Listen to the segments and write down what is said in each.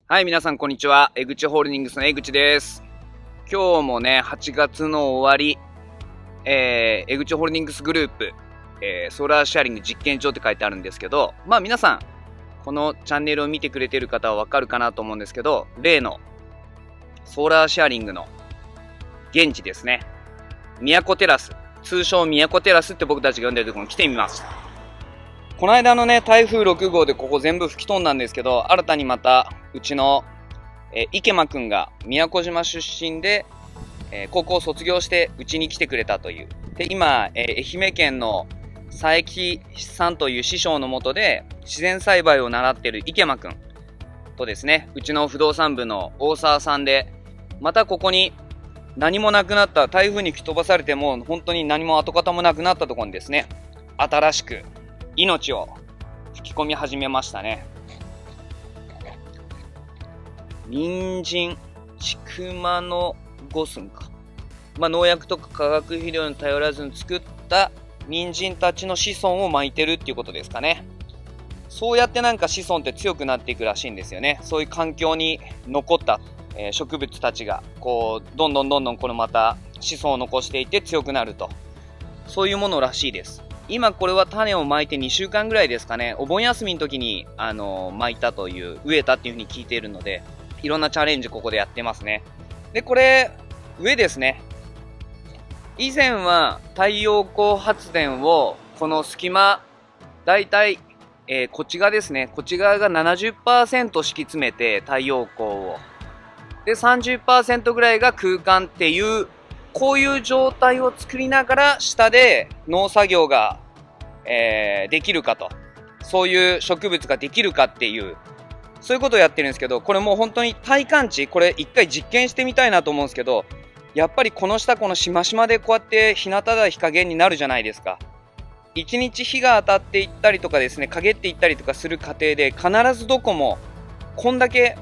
はい、皆さん、こんにちは。江口ホールディングスの江口です。今日もね、8月の終わり、江口ホールディングスグループ、ソーラーシェアリング実験場って書いてあるんですけど、まあ皆さん、このチャンネルを見てくれてる方はわかるかなと思うんですけど、例のソーラーシェアリングの現地ですね。宮古テラス、通称宮古テラスって僕たちが呼んでるところに来てみました。この間のね、台風6号でここ全部吹き飛んだんですけど、新たにまた、うちの、池間くんが宮古島出身で、高校を卒業してうちに来てくれたという。で、今、愛媛県の佐伯さんという師匠のもとで、自然栽培を習っている池間くんとですね、うちの不動産部の大沢さんで、またここに何もなくなった、台風に吹き飛ばされても、本当に何も跡形もなくなったところにですね、新しく、命を吹き込み始めましたね。人参、ちくまの五寸か。農薬とか化学肥料に頼らずに作った人参たちの子孫をまいてるっていうことですかね。そうやってなんか子孫って強くなっていくらしいんですよね。そういう環境に残った、植物たちが、こう、どんどんこのまた子孫を残していって強くなると。そういうものらしいです。今これは種をまいて2週間ぐらいですかね。お盆休みの時に、まいたという、植えたっていうふうに聞いているので、いろんなチャレンジここでやってますね。で、これ、上ですね。以前は太陽光発電を、この隙間、だいたい、こっち側ですね。こっち側が 70% 敷き詰めて太陽光を。で、30% ぐらいが空間っていう、こういう状態を作りながら下で農作業が、できるかと。そういう植物ができるかっていう、そういうことをやってるんですけど、これもう本当に体感値、これ一回実験してみたいなと思うんですけど、やっぱりこの下、このしましまでこうやって日向だ日陰になるじゃないですか。一日日が当たっていったりとかですね、陰っていったりとかする過程で必ずどこもこんだけ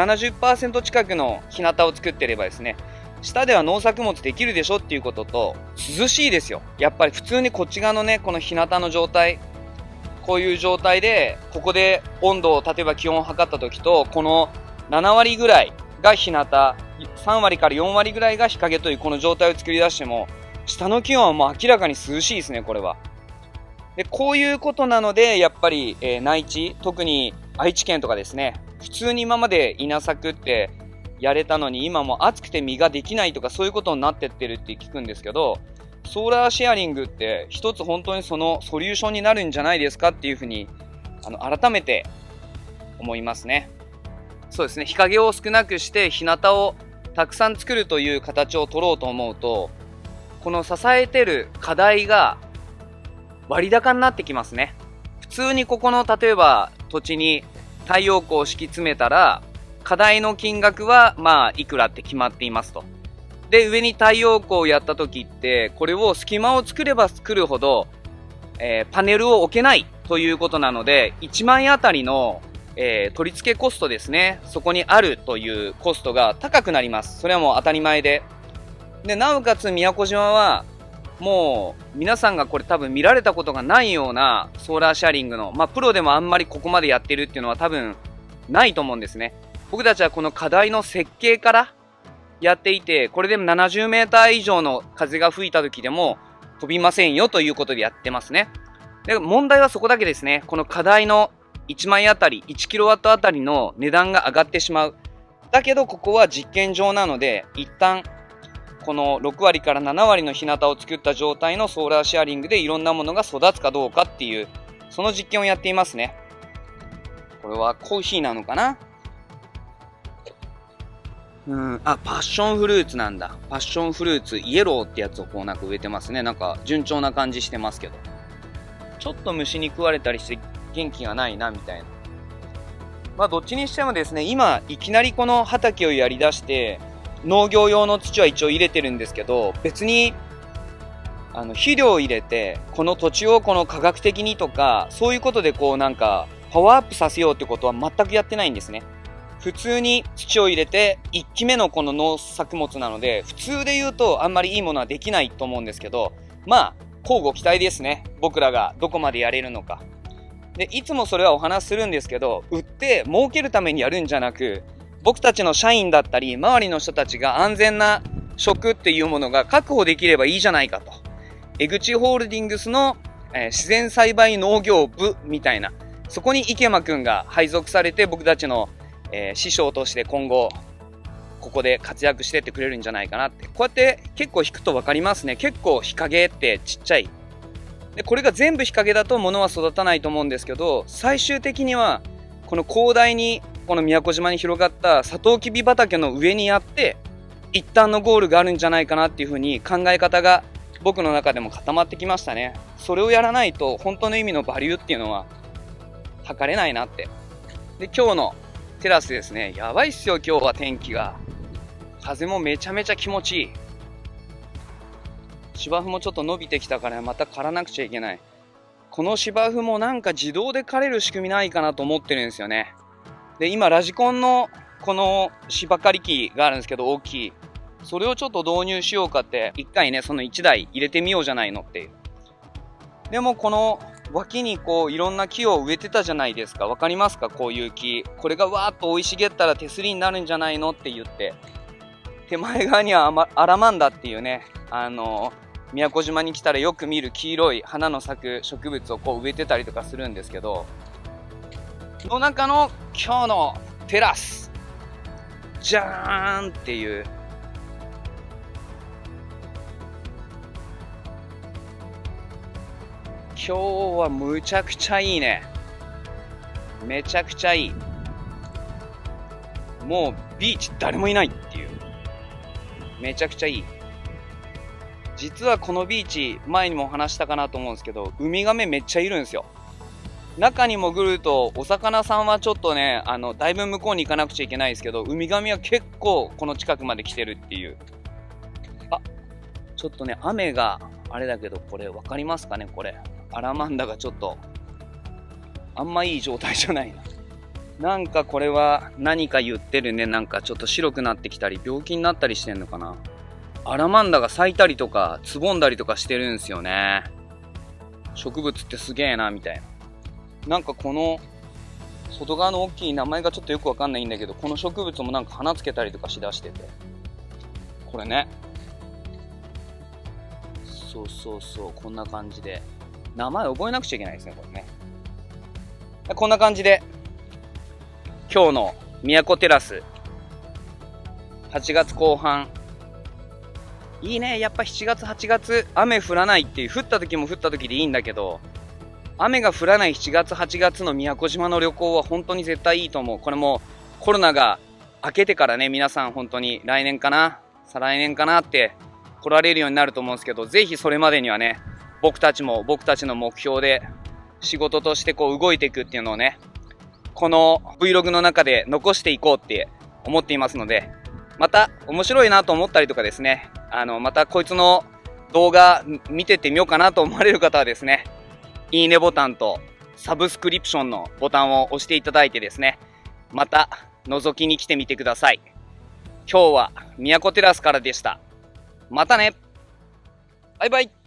70% 近くの日向を作ってればですね、下では農作物できるでしょっていうことと、涼しいですよ。やっぱり普通にこっち側のね、この日向の状態、こういう状態で、ここで温度を、例えば気温を測った時と、この7割ぐらいが日向、3割から4割ぐらいが日陰というこの状態を作り出しても、下の気温はもう明らかに涼しいですね、これは。で、こういうことなので、やっぱり、内地、特に愛知県とかですね、普通に今まで稲作ってやれたのに、今もう暑くて実ができないとかそういうことになってってるって聞くんですけど、ソーラーシェアリングって一つ本当にそのソリューションになるんじゃないですかっていうふうに、改めて思いますね。そうですね、日陰を少なくして日向をたくさん作るという形を取ろうと思うと、この支えてる課題が割高になってきますね。普通にここの例えば土地に太陽光を敷き詰めたら、課題の金額はまあいくらって決まっていますと。で、上に太陽光をやった時って、これを隙間を作れば作るほど、パネルを置けないということなので、1万円あたりの、取り付けコストですね。そこにあるというコストが高くなります。それはもう当たり前で。で、なおかつ宮古島は、もう皆さんがこれ多分見られたことがないようなソーラーシェアリングの、プロでもあんまりここまでやってるっていうのは多分ないと思うんですね。僕たちはこの課題の設計からやっていて、これでも70メーター以上の風が吹いた時でも飛びませんよということでやってますね。で、問題はそこだけですね。この課題の1枚あたり、1キロワットあたりの値段が上がってしまう。だけどここは実験場なので、一旦この6割から7割の日向を作った状態のソーラーシェアリングでいろんなものが育つかどうかっていう、その実験をやっていますね。これはコーヒーなのかな？パッションフルーツなんだ。パッションフルーツ、イエローってやつをこうなんか植えてますね。なんか順調な感じしてますけど。ちょっと虫に食われたりして元気がないな、みたいな。どっちにしてもですね、今、いきなりこの畑をやり出して、農業用の土は一応入れてるんですけど、別に、肥料を入れて、この土地をこの科学的にとか、そういうことでこうなんか、パワーアップさせようってことは全くやってないんですね。普通に土を入れて、1期目のこの農作物なので、普通で言うとあんまりいいものはできないと思うんですけど、交互期待ですね。僕らがどこまでやれるのか。 で、いつもそれはお話しするんですけど、売って儲けるためにやるんじゃなく、僕たちの社員だったり、周りの人たちが安全な食っていうものが確保できればいいじゃないかと。江口ホールディングスの、自然栽培農業部みたいな、そこに池間くんが配属されて、僕たちの、師匠として今後、ここで活躍してってくれるんじゃないかなって。こうやって結構引くと分かりますね。結構日陰ってちっちゃい。で、これが全部日陰だと物は育たないと思うんですけど、最終的には、この広大に、この宮古島に広がったサトウキビ畑の上にあって、一旦のゴールがあるんじゃないかなっていうふうに考え方が僕の中でも固まってきましたね。それをやらないと本当の意味のバリューっていうのは測れないなって。で、今日のテラスですね。やばいっすよ、今日は天気が。風もめちゃめちゃ気持ちいい。芝生もちょっと伸びてきたからまた刈らなくちゃいけない。この芝生もなんか自動で刈れる仕組みないかなと思ってるんですよね。で、今ラジコンのこの芝刈り機があるんですけど、大きい。それをちょっと導入しようかって、一回ね、その1台入れてみようじゃないのっていう。でもこの脇にこういろんな木を植えてたじゃないですか。わかりますか？こういう木。これがわーっと生い茂ったら手すりになるんじゃないのって言って。手前側にはアラマンダっていうね、宮古島に来たらよく見る黄色い花の咲く植物をこう植えてたりとかするんですけど、その中の今日のテラス。じゃーんっていう。今日はむちゃくちゃいいね。めちゃくちゃいい。もうビーチ誰もいないっていう。めちゃくちゃいい。実はこのビーチ、前にも話したかなと思うんですけど、ウミガメめっちゃいるんですよ。中に潜ると、お魚さんはちょっとね、だいぶ向こうに行かなくちゃいけないですけど、ウミガメは結構この近くまで来てるっていう。あ、ちょっとね、雨があれだけど、これわかりますかね、これ。アラマンダがちょっと、あんまいい状態じゃないな。なんかこれは何か言ってるね。なんかちょっと白くなってきたり、病気になったりしてんのかな。アラマンダが咲いたりとか、つぼんだりとかしてるんですよね。植物ってすげえな、みたいな。なんかこの、外側の大きい名前がちょっとよくわかんないんだけど、この植物もなんか花つけたりとかしだしてて。これね。そうそうそう、こんな感じで。名前覚えなくちゃいけないですね、これね。こんな感じで、今日の宮古テラス、8月後半。いいね。やっぱ7月、8月、雨降らないっていう、降った時も降った時でいいんだけど、雨が降らない7月、8月の宮古島の旅行は本当に絶対いいと思う。これもコロナが明けてからね、皆さん本当に来年かな、再来年かなって来られるようになると思うんですけど、ぜひそれまでにはね、僕たちも僕たちの目標で仕事としてこう動いていくっていうのをね、この Vlog の中で残していこうって思っていますので、また面白いなと思ったりとかですね、またこいつの動画見てってみようかなと思われる方はですね、いいねボタンとサブスクリプションのボタンを押していただいてですね、また覗きに来てみてください。今日は宮古テラスからでした。またね。バイバイ。